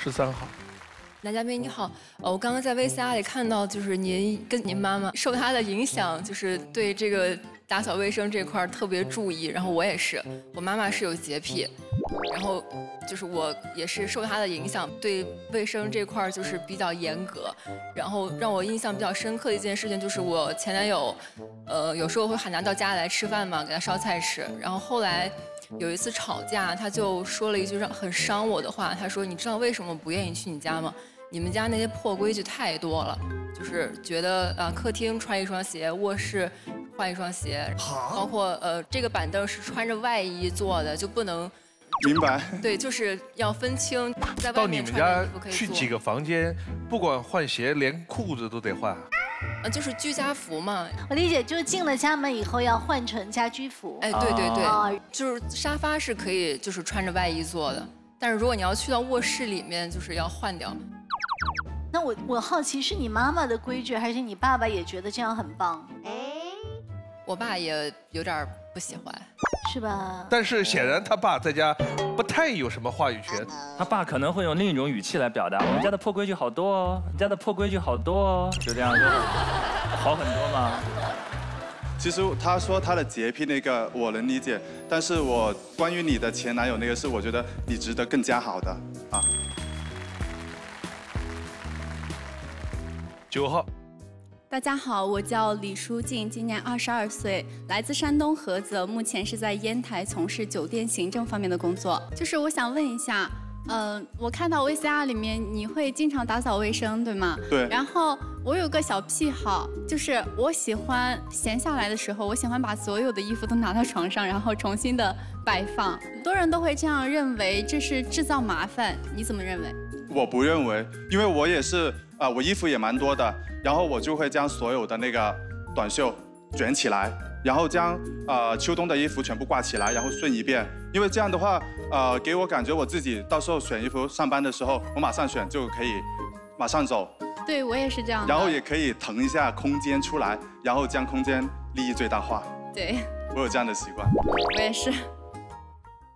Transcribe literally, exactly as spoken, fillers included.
十三号。 男嘉宾你好，呃，我刚刚在 V C R 里看到，就是您跟您妈妈受她的影响，就是对这个打扫卫生这块特别注意。然后我也是，我妈妈是有洁癖，然后就是我也是受她的影响，对卫生这块就是比较严格。然后让我印象比较深刻的一件事情就是我前男友，呃，有时候会喊他到家里来吃饭嘛，给他烧菜吃。然后后来有一次吵架，他就说了一句让很伤我的话，他说：“你知道为什么不愿意去你家吗？你们家那些破规矩太多了，就是觉得啊、呃，客厅穿一双鞋，卧室换一双鞋，包括呃这个板凳是穿着外衣坐的，就不能。” 明白。 对，就是要分清在外到你面们家穿的衣服可以做去几个房间，不管换鞋，连裤子都得换。 呃，就是居家服嘛。 我理解，就是进了家门以后要换成家居服。 哎，对对对， 哦就是沙发是可以就是穿着外衣坐的，但是如果你要去到卧室里面，就是要换掉。 那我我好奇是你妈妈的规矩，还是你爸爸也觉得这样很棒？ 我爸也有点不喜欢， 是吧？ 但是显然他爸在家不太有什么话语权。 他爸可能会用另一种语气来表达：我们家的破规矩好多哦，你家的破规矩好多哦，就这样就好很多嘛。 其实他说他的洁癖那个我能理解，但是我关于你的前男友那个事，我觉得你值得更加好的啊。 九号。 大家好，我叫李淑静，今年二十二岁，来自山东菏泽，目前是在烟台从事酒店行政方面的工作。就是我想问一下，呃，我看到 V C R 里面你会经常打扫卫生，对吗？ 对。 然后我有个小癖好，就是我喜欢闲下来的时候，我喜欢把所有的衣服都拿到床上，然后重新的摆放。很多人都会这样认为，这是制造麻烦，你怎么认为？ 我不认为，因为我也是啊、呃，我衣服也蛮多的，然后我就会将所有的那个短袖卷起来，然后将呃秋冬的衣服全部挂起来，然后顺一遍。因为这样的话，呃，给我感觉我自己到时候选衣服上班的时候，我马上选就可以马上走。 对，我也是这样的。 然后也可以腾一下空间出来，然后将空间利益最大化。 对， 我有这样的习惯。 我也是。